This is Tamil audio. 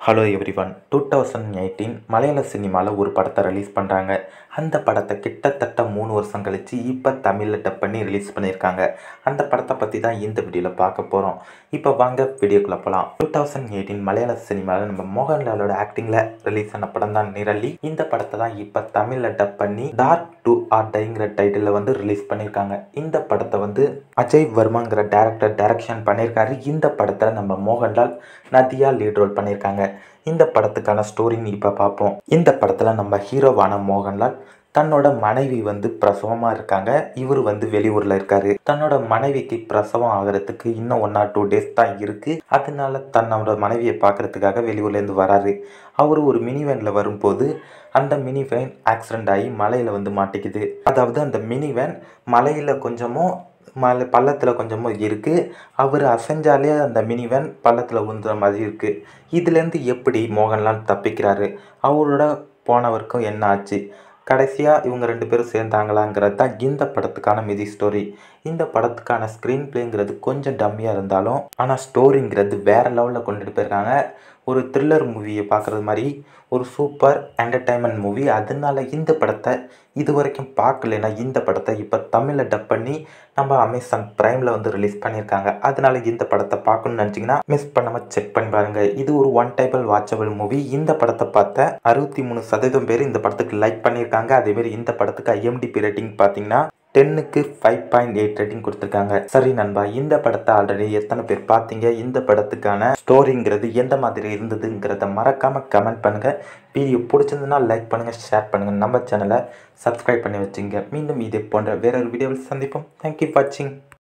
Hello everyone. 2018 மலையாள சினிமாவில் ஒரு படத்தை ரிலீஸ் பண்ணுறாங்க. அந்த படத்தை கிட்டத்தட்ட 3 வருஷம் கழித்து இப்போ தமிழில் டப் பண்ணி ரிலீஸ் பண்ணியிருக்காங்க. அந்த படத்தை பற்றி தான் இந்த வீடியோவில் பார்க்க போகிறோம். இப்போ வாங்க வீடியோக்குள்ளே போகலாம். 2018 மலையாள சினிமாவில் நம்ம மோகன் லாலோட ஆக்டிங்கில் ரிலீஸ் ஆன படம் தான் நிரலி. இந்த படத்தை தான் இப்போ தமிழில் டப் பண்ணி டார்க் டு ஆர் டைங்கிற டைட்டிலில் ரிலீஸ் பண்ணியிருக்காங்க. இந்த படத்தை அஜய் வர்மாங்கிற டேரக்டர் டைரக்ஷன் பண்ணியிருக்காரு. இந்த படத்தில் நம்ம மோகன்லால், நதியா லீட் ரோல் பண்ணியிருக்காங்க. இந்த படத்துக்கான ஸ்டோரின்னு இப்போ பார்ப்போம். இந்த படத்தில் நம்ம ஹீரோவான மோகன்லால் தன்னோட மனைவி பிரசவமாக இருக்காங்க. இவர் வெளியூரில் இருக்காரு. தன்னோட மனைவிக்கு பிரசவம் ஆகிறதுக்கு இன்னும் 1 or 2 days தான் இருக்குது. அதனால தன்னோட மனைவியை பார்க்கறதுக்காக வெளியூர்லேருந்து வராரு. அவர் ஒரு மினி வேனில் வரும்போது அந்த மினி வேன் ஆக்சிடென்ட் ஆகி மலையில் மாட்டிக்குது. அதாவது அந்த மினி வேன் மலையில் கொஞ்சமும் பள்ளத்தில் கொஞ்சமும் இருக்குது. அவர் அசைஞ்சாலே அந்த மினி வேன் பள்ளத்தில் விழுந்துற மாதிரி இருக்குது. இதுலேருந்து எப்படி மோகன்லால் தப்பிக்கிறாரு, அவரோட போனவருக்கும் என்ன ஆச்சு, கடைசியாக இவங்க 2 பேரும் சேர்ந்தாங்களாங்கிறது தான் இந்த படத்துக்கான மிதி ஸ்டோரி. இந்த படத்துக்கான ஸ்க்ரீன் பிளேங்கிறது கொஞ்சம் டம்மியாக இருந்தாலும் ஆனால் ஸ்டோரிங்கிறது வேறு லெவலில் கொண்டுட்டு போயிருக்காங்க. ஒரு த்ரில்லர் மூவியை பார்க்குறது மாதிரி ஒரு சூப்பர் என்டர்டைன்மெண்ட் மூவி. அதனால இந்த படத்தை இது வரைக்கும் பார்க்கலன்னா இந்த படத்தை இப்போ தமிழில் டப் பண்ணி நம்ம அமேசான் பிரைமில் ரிலீஸ் பண்ணியிருக்காங்க. அதனால இந்த படத்தை பார்க்கணும்னு நினச்சிங்கன்னா மிஸ் பண்ணாமல் செக் பண்ணி பாருங்கள். இது ஒரு ஒன் டைபிள் வாட்சபிள் மூவி. இந்த படத்தை பார்த்த 63% பேர் இந்த படத்துக்கு லைக் பண்ணியிருக்காங்க. அதேமாரி இந்த படத்துக்கு IMDb ரேட்டிங் பார்த்தீங்கன்னா 10க்கு 5.8 ரேட்டிங் கொடுத்துருக்காங்க. சரி நண்பா, இந்த படத்தை ஆல்ரெடி எத்தனை பேர் பார்த்தீங்க, இந்த படத்துக்கான ஸ்டோரிங்கிறது எந்த மாதிரி இருந்ததுங்கிறத மறக்காமல் கமெண்ட் பண்ணுங்கள். வீடியோ பிடிச்சிருந்ததுன்னா லைக் பண்ணுங்கள், ஷேர் பண்ணுங்கள், நம்ம சேனலை சப்ஸ்கிரைப் பண்ணி வச்சுங்க. மீண்டும் இதே போன்ற வேறொரு வீடியோவில் சந்திப்போம். தேங்க்யூ ஃபார் வாட்சிங்.